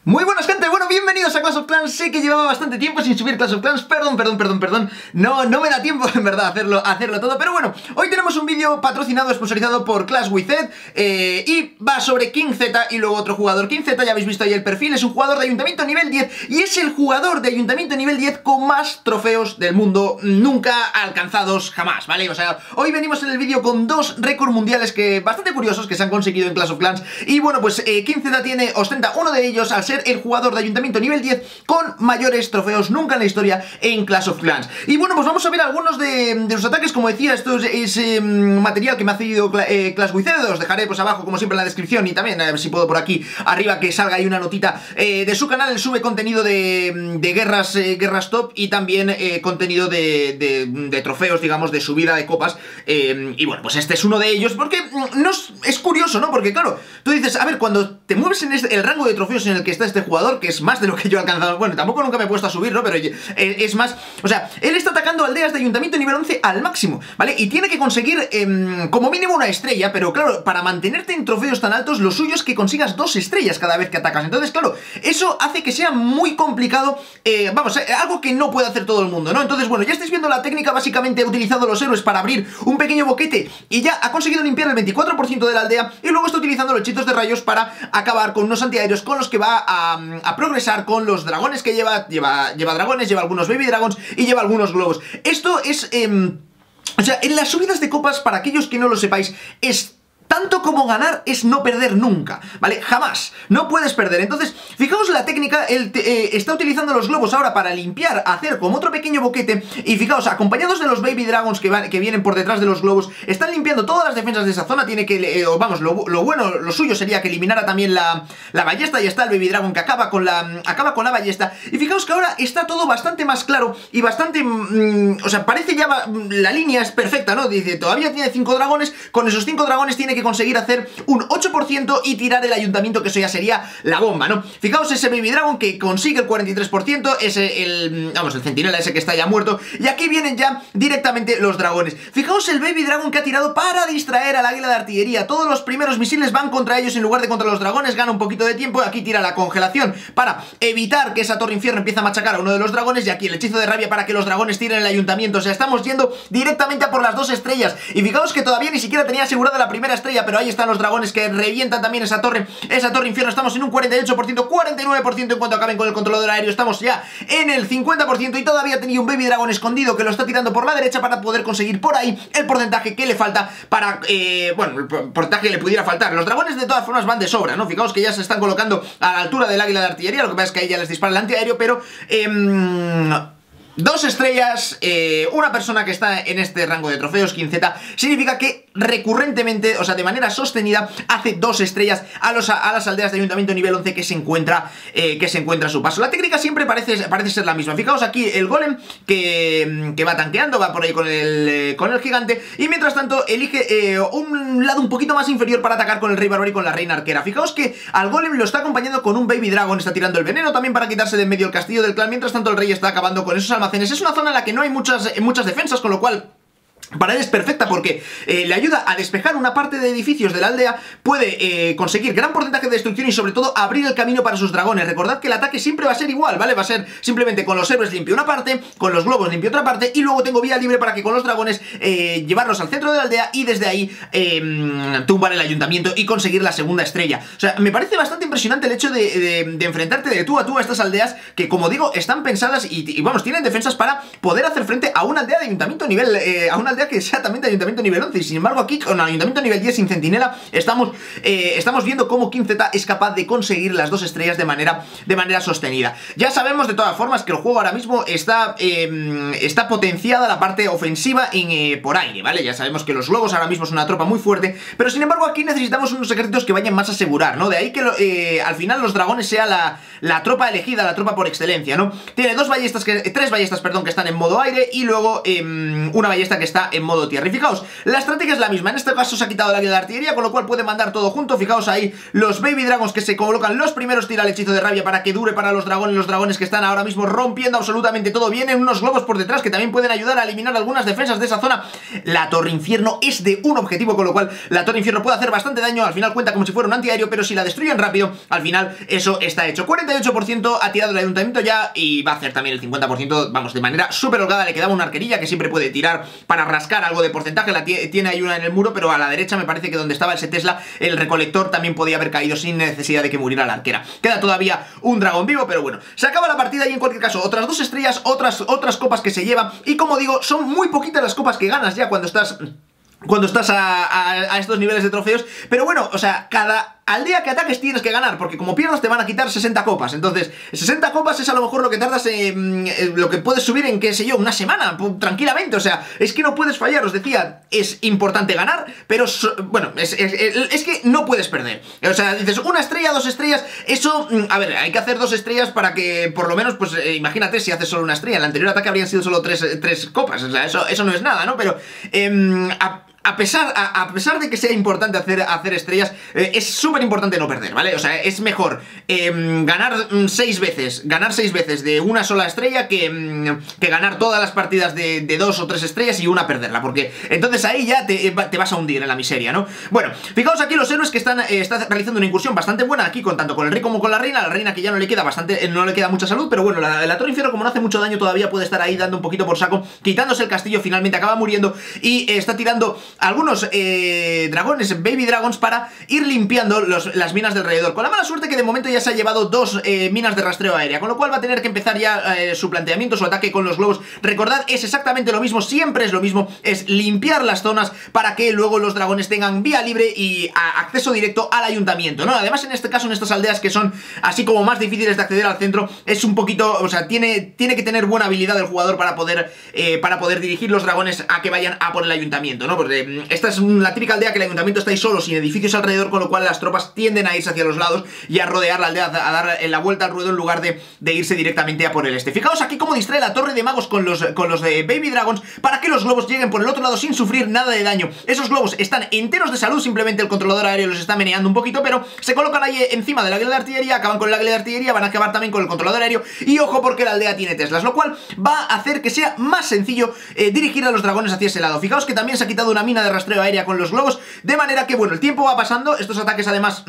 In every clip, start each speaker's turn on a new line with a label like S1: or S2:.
S1: Muy buenas, gente, bueno, bienvenidos a Clash of Clans. Sé que llevaba bastante tiempo sin subir Clash of Clans, perdón. No me da tiempo, en verdad, hacerlo todo. Pero bueno, hoy tenemos un vídeo patrocinado, sponsorizado por Clash with Ed, y va sobre King Z y luego otro jugador. King Z, ya habéis visto ahí el perfil, es un jugador de Ayuntamiento nivel 10 y es el jugador de Ayuntamiento nivel 10 con más trofeos del mundo nunca alcanzados jamás, ¿vale? O sea, hoy venimos en el vídeo con dos récords mundiales bastante curiosos que se han conseguido en Clash of Clans. Y bueno, pues King Z ostenta uno de ellos al ser el jugador de Ayuntamiento nivel 10 con mayores trofeos nunca en la historia en Clash of Clans. Y bueno, pues vamos a ver algunos de sus ataques. Como decía, esto es material que me ha cedido Clash with Ed. Os dejaré pues abajo, como siempre, en la descripción, y también, a ver si puedo por aquí arriba que salga ahí una notita de su canal. Él sube contenido de guerras top y también contenido de trofeos, digamos, de subida de copas. Y bueno, pues este es uno de ellos, porque es curioso, ¿no? Porque claro, tú dices, a ver, cuando te mueves en el rango de trofeos en el que está este jugador, que es más de lo que yo he alcanzado, bueno, tampoco nunca me he puesto a subir, ¿no? Pero es más, o sea, él está atacando aldeas de Ayuntamiento nivel 11 al máximo, ¿vale? Y tiene que conseguir como mínimo una estrella, pero claro, para mantenerte en trofeos tan altos, lo suyo es que consigas 2 estrellas cada vez que atacas. Entonces, claro, eso hace que sea muy complicado, algo que no puede hacer todo el mundo, ¿no? Entonces, bueno, ya estáis viendo la técnica. Básicamente ha utilizado los héroes para abrir un pequeño boquete y ya ha conseguido limpiar el 24% de la aldea, y luego está utilizando los hechizos de rayos para acabar con unos antiaéreos con los que va a progresar con los dragones que lleva dragones, lleva algunos baby dragons y lleva algunos globos. Esto es, o sea, en las subidas de copas, para aquellos que no lo sepáis, es tanto como ganar es no perder nunca, ¿vale? Jamás, no puedes perder. Entonces, fijaos la técnica. Él está utilizando los globos ahora para limpiar, hacer como otro pequeño boquete. Y fijaos, acompañados de los baby dragons que vienen por detrás de los globos, están limpiando todas las defensas de esa zona. Tiene que, lo suyo sería que eliminara también la ballesta. Y está el baby dragon que acaba con la ballesta. Y fijaos que ahora está todo bastante más claro y bastante, o sea, parece ya, la línea es perfecta, ¿no? Dice, todavía tiene 5 dragones, con esos 5 dragones tiene que conseguir hacer un 8% y tirar el ayuntamiento, que eso ya sería la bomba, ¿no? Fijaos ese baby dragon que consigue el 43%, el centinela ese que está ya muerto, y aquí vienen ya directamente los dragones. Fijaos el baby dragon que ha tirado para distraer al águila de artillería. Todos los primeros misiles van contra ellos en lugar de contra los dragones, gana un poquito de tiempo. Aquí tira la congelación para evitar que esa torre infierno empiece a machacar a uno de los dragones, y aquí el hechizo de rabia para que los dragones tiren el ayuntamiento. O sea, estamos yendo directamente a por las 2 estrellas, y fijaos que todavía ni siquiera tenía asegurada la primera estrella, pero ahí están los dragones que revientan también esa torre infierno. Estamos en un 48%, 49% en cuanto acaben con el controlador aéreo. Estamos ya en el 50% y todavía tenía un baby dragon escondido que lo está tirando por la derecha para poder conseguir por ahí el porcentaje que le falta para, bueno, el porcentaje que le pudiera faltar. Los dragones de todas formas van de sobra, ¿no? Fijaos que ya se están colocando a la altura del águila de artillería. Lo que pasa es que ahí ya les dispara el antiaéreo, pero 2 estrellas, una persona que está en este rango de trofeos, King Z, significa que recurrentemente, o sea, de manera sostenida, hace 2 estrellas a las aldeas de Ayuntamiento nivel 11 que se encuentra a su paso. La técnica siempre parece ser la misma. Fijaos aquí el golem que va tanqueando, va por ahí con el gigante, y mientras tanto elige un lado un poquito más inferior para atacar con el rey bárbaro y con la reina arquera. Fijaos que al golem lo está acompañando con un baby dragon, está tirando el veneno también para quitarse de en medio el castillo del clan. Mientras tanto el rey está acabando con esos almacenes. Es una zona en la que no hay muchas defensas, con lo cual para él es perfecta, porque le ayuda a despejar una parte de edificios de la aldea, puede conseguir gran porcentaje de destrucción y sobre todo abrir el camino para sus dragones. Recordad que el ataque siempre va a ser igual, ¿vale? Va a ser simplemente con los héroes limpio una parte, con los globos limpio otra parte, y luego tengo vía libre para que con los dragones llevarlos al centro de la aldea y desde ahí tumbar el ayuntamiento y conseguir la segunda estrella. O sea, me parece bastante impresionante el hecho de enfrentarte de tú a tú a estas aldeas que, como digo, están pensadas y vamos, tienen defensas para poder hacer frente a una aldea de ayuntamiento nivel, a una aldea que sea también de Ayuntamiento nivel 11, y sin embargo aquí con Ayuntamiento nivel 10 sin centinela estamos viendo cómo King Z es capaz de conseguir las 2 estrellas de manera sostenida. Ya sabemos de todas formas que el juego ahora mismo está potenciada la parte ofensiva por aire, ¿vale? Ya sabemos que los globos ahora mismo son una tropa muy fuerte, pero sin embargo aquí necesitamos unos ejércitos que vayan más a asegurar, ¿no? De ahí que al final los dragones sea la tropa elegida, la tropa por excelencia, ¿no? Tiene 3 ballestas, perdón, que están en modo aire, y luego una ballesta que está está en modo tierra. Y fijaos, la estrategia es la misma. En este caso se ha quitado el águila de artillería, con lo cual puede mandar todo junto. Fijaos ahí los Baby Dragons que se colocan los primeros, tira el hechizo de rabia para que dure para los dragones que están ahora mismo rompiendo absolutamente todo. Vienen unos globos por detrás que también pueden ayudar a eliminar algunas defensas de esa zona. La torre infierno es de un objetivo, con lo cual la torre infierno puede hacer bastante daño. Al final cuenta como si fuera un antiaéreo, pero si la destruyen rápido, al final eso está hecho. 48% ha tirado el ayuntamiento ya, y va a hacer también el 50%, vamos, de manera súper holgada. Le quedaba una arquerilla que siempre puede tirar para rascar algo de porcentaje. La tiene ahí una en el muro, pero a la derecha me parece que donde estaba ese Tesla, el recolector también podía haber caído sin necesidad de que muriera la arquera. Queda todavía un dragón vivo, pero bueno, se acaba la partida y en cualquier caso otras 2 estrellas, otras copas que se llevan. Y como digo, son muy poquitas las copas que ganas ya cuando estás a estos niveles de trofeos. Pero bueno, o sea, cada aldea que ataques tienes que ganar, porque como pierdas te van a quitar 60 copas. Entonces, 60 copas es a lo mejor lo que tardas lo que puedes subir en, qué sé yo, una semana, tranquilamente. O sea, es que no puedes fallar. Os decía, es importante ganar, pero bueno, es que no puedes perder. O sea, dices, 1 estrella, 2 estrellas, eso, a ver, hay que hacer 2 estrellas para que, por lo menos, pues imagínate si haces solo 1 estrella. En el anterior ataque habrían sido solo 3 copas. O sea, eso no es nada, ¿no? Pero, a pesar de que sea importante hacer estrellas, es súper importante no perder, ¿vale? O sea, es mejor ganar 6 veces de una sola estrella que ganar todas las partidas de 2 o 3 estrellas y una perderla, porque entonces ahí ya te vas a hundir en la miseria, ¿no? Bueno, fijaos aquí los héroes que están realizando una incursión bastante buena aquí, tanto con el rey como con la reina que ya no le queda mucha salud, pero bueno, la torre infierno, como no hace mucho daño todavía, puede estar ahí dando un poquito por saco, quitándose el castillo. Finalmente acaba muriendo y está tirando algunos dragones, Baby Dragons, para ir limpiando las minas de alrededor, con la mala suerte que de momento ya se ha llevado 2 minas de rastreo aérea, con lo cual va a tener que empezar ya su planteamiento, su ataque con los globos. Recordad, es exactamente lo mismo, siempre es lo mismo, es limpiar las zonas para que luego los dragones tengan vía libre y acceso directo al ayuntamiento, ¿no? Además, en este caso, en estas aldeas que son así como más difíciles de acceder al centro, es un poquito, o sea, tiene que tener buena habilidad el jugador para poder dirigir los dragones a que vayan a por el ayuntamiento, ¿no? Porque esta es la típica aldea que el ayuntamiento está ahí solo, sin edificios alrededor, con lo cual las tropas tienden a irse hacia los lados y a rodear la aldea, a dar la vuelta al ruedo en lugar de irse directamente a por el este. Fijaos aquí cómo distrae la torre de magos con los de Baby Dragons para que los globos lleguen por el otro lado sin sufrir nada de daño. Esos globos están enteros de salud, simplemente el controlador aéreo los está meneando un poquito, pero se colocan ahí encima del águila de artillería, acaban con el águila de artillería, van a acabar también con el controlador aéreo, y ojo porque la aldea tiene Teslas, lo cual va a hacer que sea más sencillo dirigir a los dragones hacia ese lado. Fijaos que también se ha quitado una mina de rastreo aérea con los globos, de manera que, bueno, el tiempo va pasando, estos ataques además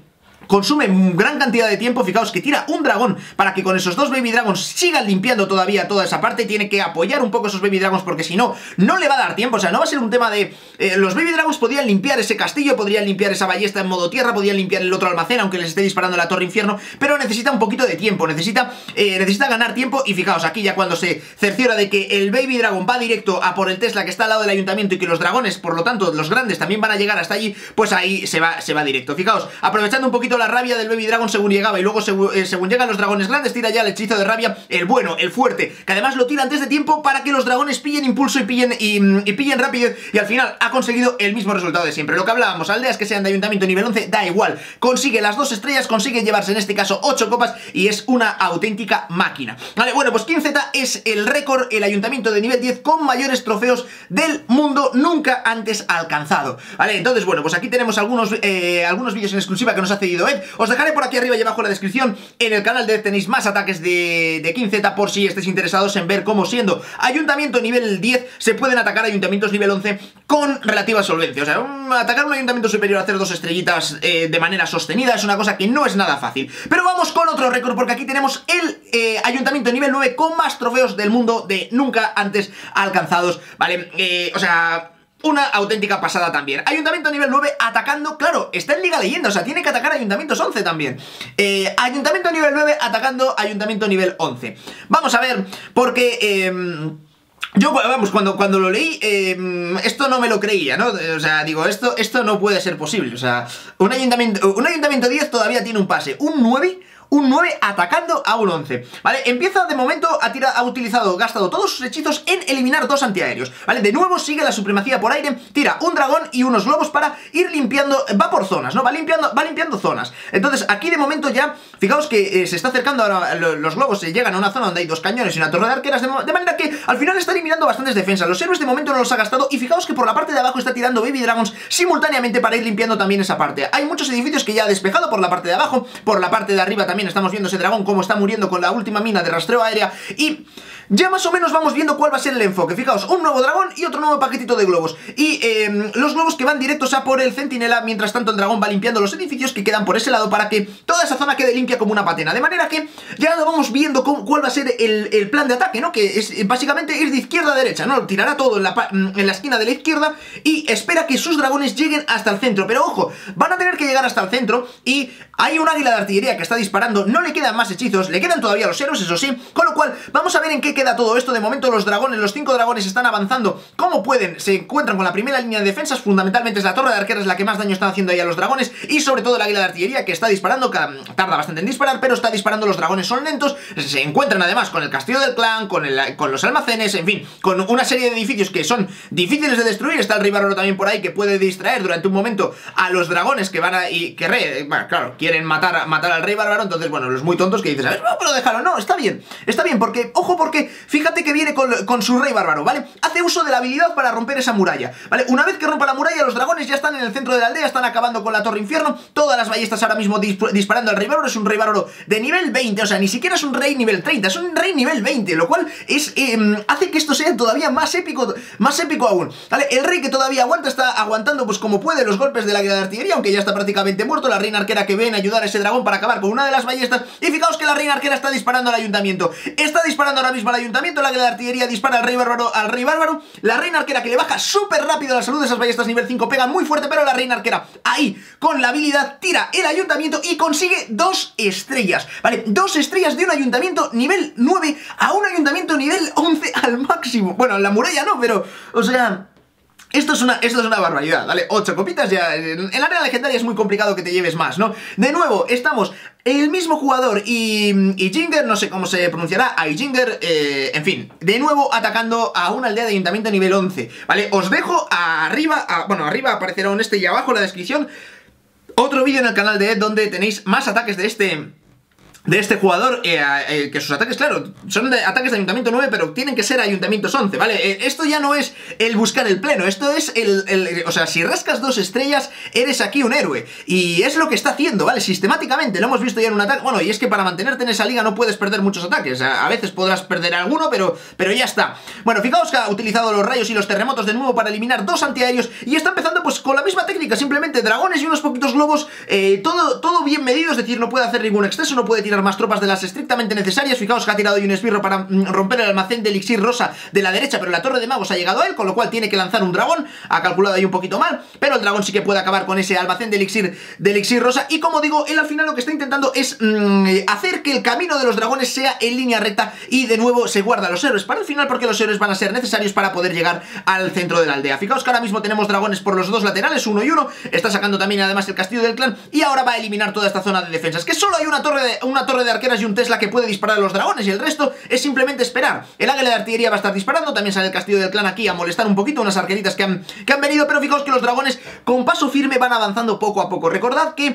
S1: consume gran cantidad de tiempo. Fijaos que tira un dragón para que con esos 2 Baby Dragons sigan limpiando todavía toda esa parte. Tiene que apoyar un poco esos Baby Dragons porque si no, no le va a dar tiempo. O sea, no va a ser un tema de... los Baby Dragons podrían limpiar ese castillo, podrían limpiar esa ballesta en modo tierra, podrían limpiar el otro almacén, aunque les esté disparando la torre infierno, pero necesita un poquito de tiempo, necesita ganar tiempo. Y fijaos, aquí ya cuando se cerciora de que el Baby Dragon va directo a por el Tesla que está al lado del ayuntamiento y que los dragones, por lo tanto, los grandes también van a llegar hasta allí, pues ahí se va directo. Fijaos, aprovechando un poquito la rabia del Baby Dragon según llegaba, y luego según llegan los dragones grandes, tira ya el hechizo de rabia, el bueno, el fuerte, que además lo tira antes de tiempo para que los dragones pillen impulso y pillen rapidez, y al final ha conseguido el mismo resultado de siempre. Lo que hablábamos, aldeas que sean de ayuntamiento nivel 11, da igual, consigue las 2 estrellas, consigue llevarse en este caso 8 copas y es una auténtica máquina. Vale, bueno, pues KingZ es el récord, el ayuntamiento de nivel 10 con mayores trofeos del mundo nunca antes alcanzado. Vale, entonces, bueno, pues aquí tenemos algunos vídeos en exclusiva que nos ha cedido Ed. Os dejaré por aquí arriba y abajo en la descripción. En el canal de Ed tenéis más ataques de KingZ por si estéis interesados en ver cómo, siendo ayuntamiento nivel 10, se pueden atacar ayuntamientos nivel 11 con relativa solvencia. O sea, atacar un ayuntamiento superior a hacer 2 estrellitas de manera sostenida es una cosa que no es nada fácil. Pero vamos con otro récord, porque aquí tenemos el ayuntamiento nivel 9 con más trofeos del mundo de nunca antes alcanzados, ¿vale? O sea... una auténtica pasada también. Ayuntamiento nivel 9 atacando, claro, está en Liga Leyenda, o sea, tiene que atacar ayuntamientos 11 también. Ayuntamiento nivel 9 atacando ayuntamiento nivel 11. Vamos a ver, porque... yo, vamos, cuando lo leí, esto no me lo creía, ¿no? O sea, digo, esto no puede ser posible. O sea, un ayuntamiento 10 todavía tiene un pase. Un un 9 atacando a un 11, ¿vale? Empieza de momento ha gastado todos sus hechizos en eliminar 2 antiaéreos, ¿vale? De nuevo sigue la supremacía por aire, tira un dragón y unos globos para ir limpiando, va por zonas, ¿no? Va limpiando zonas. Entonces aquí de momento ya, fijaos que se está acercando ahora, los globos se llegan a una zona donde hay 2 cañones y una torre de arqueras, de manera que al final está eliminando bastantes defensas. Los héroes de momento no los ha gastado y fijaos que por la parte de abajo está tirando Baby Dragons simultáneamente para ir limpiando también esa parte. Hay muchos edificios que ya ha despejado por la parte de abajo, por la parte de arriba también estamos viendo ese dragón como está muriendo con la última mina de rastreo aérea y ya más o menos vamos viendo cuál va a ser el enfoque. Fijaos, un nuevo dragón y otro nuevo paquetito de globos. Y los globos que van directos a por el centinela. Mientras tanto el dragón va limpiando los edificios que quedan por ese lado para que toda esa zona quede limpia como una patena. De manera que ya lo vamos viendo cuál va a ser el plan de ataque, ¿no? Que es básicamente ir de izquierda a derecha, ¿no? Tirará todo en la esquina de la izquierda y espera que sus dragones lleguen hasta el centro. Pero ojo, van a tener que llegar hasta el centro y hay un águila de artillería que está disparando. No le quedan más hechizos, le quedan todavía los héroes, eso sí. Con lo cual, vamos a ver en qué queda todo esto. De momento los dragones, los 5 dragones están avanzando como pueden, se encuentran con la primera línea de defensas. Fundamentalmente es la torre de arqueras la que más daño está haciendo ahí a los dragones y sobre todo el águila de artillería que está disparando, tarda bastante en disparar, pero está disparando. Los dragones son lentos, se encuentran además con el castillo del clan, con los almacenes, en fin, con una serie de edificios que son difíciles de destruir. Está el rey bárbaro también por ahí que puede distraer durante un momento a los dragones que van a... bueno, claro, quieren matar al rey bárbaro. Entonces, bueno, los muy tontos que dices, a ver, no, pero déjalo, no, está bien, porque, ojo, porque fíjate que viene con su rey bárbaro, ¿vale? Hace uso de la habilidad para romper esa muralla, ¿vale? Una vez que rompa la muralla, los dragones ya están en el centro de la aldea, están acabando con la torre infierno, todas las ballestas ahora mismo disparando al rey bárbaro. Es un rey bárbaro de nivel 20, o sea, ni siquiera es un rey nivel 30, es un rey nivel 20, lo cual es hace que esto sea todavía más épico aún, ¿vale? El rey que todavía aguanta, está aguantando pues como puede los golpes de la águila de artillería, aunque ya está prácticamente muerto. La reina arquera que viene a ayudar a ese dragón para acabar con una de las ballestas, y fijaos que la reina arquera está disparando al ayuntamiento, está disparando ahora mismo al ayuntamiento. La águila de artillería dispara al rey bárbaro, la reina arquera que le baja súper rápido la salud de esas ballestas nivel 5, pegan muy fuerte, pero la reina arquera ahí con la habilidad tira el ayuntamiento y consigue 2 estrellas, ¿vale? 2 estrellas de un ayuntamiento nivel 9 a un ayuntamiento nivel 11 al máximo. Bueno, la muralla no, pero, o sea... Esto es una barbaridad, ¿vale? 8 copitas ya... En la arena legendaria es muy complicado que te lleves más, ¿no? De nuevo, estamos... El mismo jugador y Jinger, no sé cómo se pronunciará, Jinger, en fin, de nuevo atacando a una aldea de ayuntamiento nivel 11, ¿vale? Os dejo arriba, bueno, arriba aparecerá un y abajo en la descripción otro vídeo en el canal de Ed donde tenéis más ataques de este jugador, que sus ataques, claro, son de ataques de ayuntamiento 9, pero tienen que ser ayuntamientos 11, ¿vale? Esto ya no es el buscar el pleno, esto es o sea, si rascas 2 estrellas, eres aquí un héroe, y es lo que está haciendo, ¿vale? Sistemáticamente, lo hemos visto ya en un ataque, bueno, y es que para mantenerte en esa liga no puedes perder muchos ataques, a veces podrás perder alguno, pero ya está. Bueno, fijaos que ha utilizado los rayos y los terremotos de nuevo para eliminar 2 antiaéreos, y está empezando pues con la misma técnica, simplemente dragones y unos poquitos globos, todo bien medido, es decir, no puede hacer ningún exceso, no puede tirar más tropas de las estrictamente necesarias. Fijaos que ha tirado un esbirro para romper el almacén de elixir rosa de la derecha, pero la torre de magos ha llegado a él, con lo cual tiene que lanzar un dragón. Ha calculado ahí un poquito mal, pero el dragón sí que puede acabar con ese almacén de elixir rosa. Y como digo, él al final lo que está intentando es hacer que el camino de los dragones sea en línea recta, y de nuevo se guarda los héroes para el final, porque los héroes van a ser necesarios para poder llegar al centro de la aldea. Fijaos que ahora mismo tenemos dragones por los 2 laterales, 1 y 1, está sacando también además el castillo del clan, y ahora va a eliminar toda esta zona de defensas, que solo hay una torre de arqueras y un Tesla que puede disparar a los dragones, y el resto es simplemente esperar. El águila de artillería va a estar disparando, también sale el castillo del clan aquí a molestar un poquito, unas arqueritas que han venido, pero fijaos que los dragones con paso firme van avanzando poco a poco. Recordad que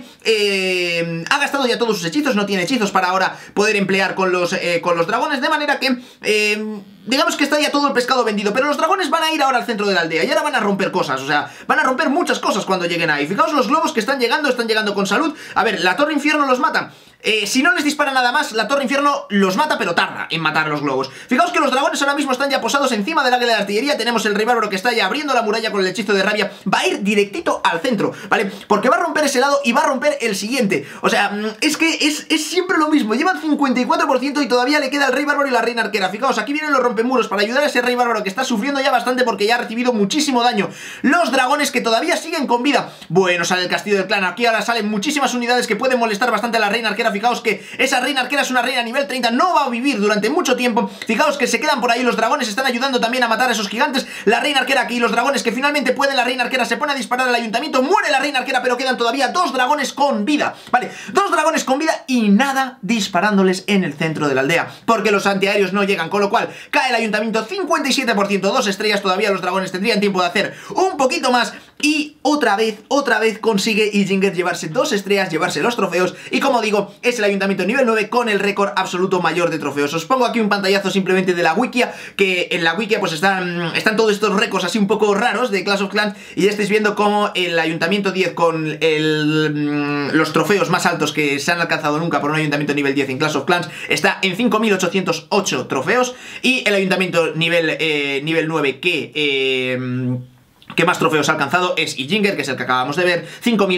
S1: ha gastado ya todos sus hechizos, no tiene hechizos para ahora poder emplear con los dragones, de manera que digamos que está ya todo el pescado vendido, pero los dragones van a ir ahora al centro de la aldea y ahora van a romper cosas, o sea, van a romper muchas cosas cuando lleguen ahí. Fijaos los globos que están llegando con salud. A ver, la torre infierno los mata. Si no les dispara nada más, la torre infierno los mata, pero tarda en matar a los globos. Fijaos que los dragones ahora mismo están ya posados encima del águila de artillería. Tenemos el rey bárbaro que está ya abriendo la muralla con el hechizo de rabia. Va a ir directito al centro, ¿vale? Porque va a romper ese lado y va a romper el siguiente. O sea, es que es siempre lo mismo. Llevan 54% y todavía le queda el rey bárbaro y la reina arquera. Fijaos, aquí vienen los rompemuros para ayudar a ese rey bárbaro que está sufriendo ya bastante porque ya ha recibido muchísimo daño. Los dragones que todavía siguen con vida. Bueno, sale el castillo del clan. Aquí ahora salen muchísimas unidades que pueden molestar bastante a la reina arquera. fijaos que esa reina arquera es una reina nivel 30, no va a vivir durante mucho tiempo. Fijaos que se quedan por ahí, los dragones están ayudando también a matar a esos gigantes. La reina arquera aquí, los dragones que finalmente pueden, la reina arquera se pone a disparar al ayuntamiento, muere la reina arquera, pero quedan todavía 2 dragones con vida, vale, 2 dragones con vida y nada disparándoles en el centro de la aldea, porque los antiaéreos no llegan, con lo cual cae el ayuntamiento 57%, 2 estrellas, todavía los dragones tendrían tiempo de hacer un poquito más. Y otra vez consigue Iginger llevarse 2 estrellas, llevarse los trofeos. Y como digo, es el ayuntamiento nivel 9 con el récord absoluto mayor de trofeos. Os pongo aquí un pantallazo simplemente de la wikia, que en la wikia pues están todos estos récords así un poco raros de Clash of Clans. Y ya estáis viendo como el ayuntamiento 10 con los trofeos más altos que se han alcanzado nunca por un ayuntamiento nivel 10 en Clash of Clans está en 5.808 trofeos. Y el ayuntamiento nivel 9 que más trofeos ha alcanzado es Iginger, que es el que acabamos de ver,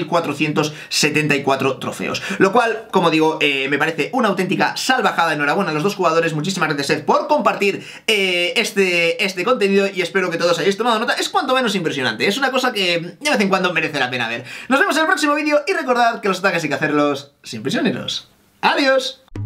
S1: 5.474 trofeos. Lo cual, como digo, me parece una auténtica salvajada. Enhorabuena a los 2 jugadores, muchísimas gracias Ed por compartir este contenido y espero que todos hayáis tomado nota. Es cuanto menos impresionante, es una cosa que de vez en cuando merece la pena ver. Nos vemos en el próximo vídeo y recordad que los ataques hay que hacerlos sin prisioneros. ¡Adiós!